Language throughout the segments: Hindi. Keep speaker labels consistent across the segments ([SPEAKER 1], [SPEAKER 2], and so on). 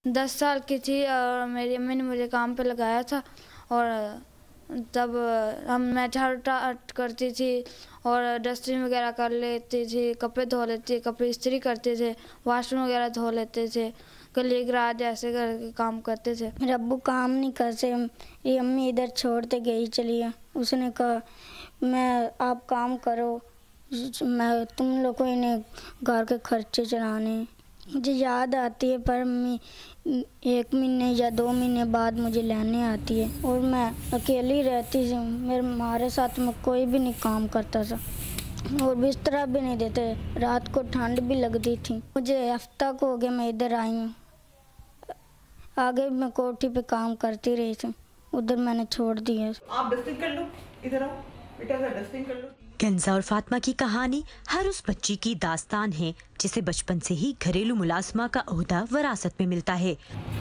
[SPEAKER 1] 10 साल की थी और मेरी अम्मी ने मुझे काम पे लगाया था और तब मैं झाड़ू करती थी और डस्टिंग वगैरह कर लेती थी, कपड़े धो लेती, कपड़े इस्त्री करते थे, वाशरूम वगैरह धो लेते थे, गली गराज ऐसे करके काम करते थे।
[SPEAKER 2] मेरे अब्बू काम नहीं करते, मेरी अम्मी इधर छोड़ते गई चली है। उसने कहा आप काम करो, मैं तुम लोग को इन्हें घर के खर्चे चलाने। मुझे याद आती है पर अम्मी 1 महीने या 2 महीने बाद मुझे लेने आती है और मैं अकेली रहती थी। हमारे साथ में कोई भी नहीं काम करता था और बिस्तरा भी नहीं देते, रात को ठंड भी लगती थी। मुझे हफ्ता को हो गया मैं इधर आई हूँ। आगे मैं कोठी पे काम करती रही थी, उधर मैंने छोड़ दिया।
[SPEAKER 3] आप डस्टिंग कर लो, इधर आओ बेटा, डस्टिंग कर लो।
[SPEAKER 4] कंज़ा और फातिमा की कहानी हर उस बच्ची की दास्तान है जिसे बचपन से ही घरेलू मुलाजमा का ओहदा विरासत में मिलता है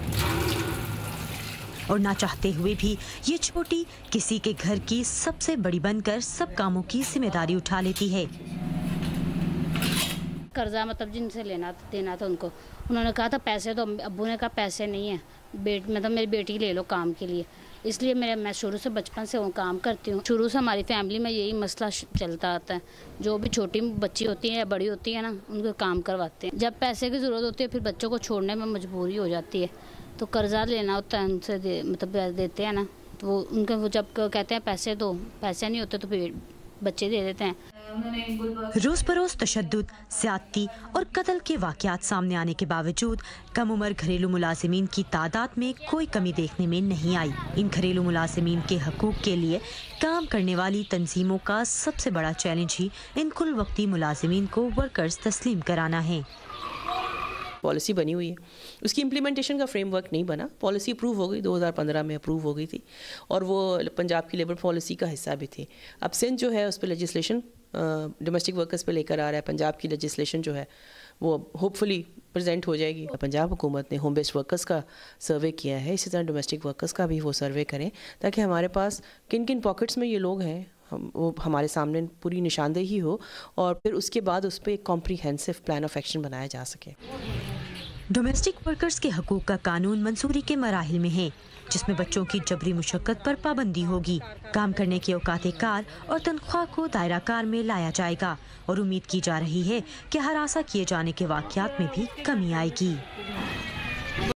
[SPEAKER 4] और ना चाहते हुए भी ये छोटी किसी के घर की सबसे बड़ी बनकर सब कामों की जिम्मेदारी उठा लेती है।
[SPEAKER 5] कर्जा मतलब जिनसे देना था उनको, उन्होंने कहा था पैसे, तो अब्बू ने कहा पैसे नहीं है, मतलब मेरी बेटी ले लो काम के लिए। इसलिए मैं शुरू से बचपन से वो काम करती हूँ। शुरू से हमारी फैमिली में यही मसला चलता आता है, जो भी छोटी बच्ची होती है या बड़ी होती है ना, उनको काम करवाते हैं। जब पैसे की ज़रूरत होती है फिर बच्चों को छोड़ने में मजबूरी हो जाती है, तो कर्जा लेना होता है उनसे, मतलब देते हैं ना, तो वो जब कहते हैं पैसे दो, पैसे नहीं होते तो फिर बच्चे दे देते हैं।
[SPEAKER 4] रोज बरोज तशद्दुद, ज़्यादती और कत्ल के वाक़यात सामने आने के बावजूद कम उम्र घरेलू मुलाजिमीन की तादाद में कोई कमी देखने में नहीं आई। इन घरेलू मुलाजिमीन के हकूक़ के लिए काम करने वाली तंजीमों का सबसे बड़ा चैलेंज ही इन कुल वक्ती मुलाजिमीन को वर्कर्स तस्लीम कराना है।
[SPEAKER 6] पॉलिसी बनी हुई है, उसकी इम्प्लीमेंटेशन का फ्रेमवर्क नहीं बना। पॉलिसी अप्रूव हो गई, 2015 में अप्रूव हो गई थी और वो पंजाब की लेबर पॉलिसी का हिस्सा भी थी। अब सिंध जो है उस पर लेजिस्लेशन डोमेस्टिक वर्कर्स पे लेकर आ रहा है। पंजाब की लेजिस्लेशन जो है वो होपफुली प्रेजेंट हो जाएगी। पंजाब हुकूमत ने होम बेस्ड वर्कर्स का सर्वे किया है, इसी तरह डोमेस्टिक वर्कर्स का भी वो सर्वे करें ताकि हमारे पास किन किन पॉकेट्स में ये लोग हैं वो हमारे सामने पूरी निशानदेही हो और फिर उसके बाद उस पर एक कॉम्प्रीहेंसिव प्लान ऑफ एक्शन बनाया जा सके।
[SPEAKER 4] डोमेस्टिक वर्कर्स के हकूक़ का कानून मंजूरी के मराहिल में है, जिसमें बच्चों की जबरी मुशक्कत पर पाबंदी होगी। काम करने के औकात कार और तनख्वाह को दायरा कार में लाया जाएगा और उम्मीद की जा रही है कि हरासा किए जाने के वाक़यात में भी कमी आएगी।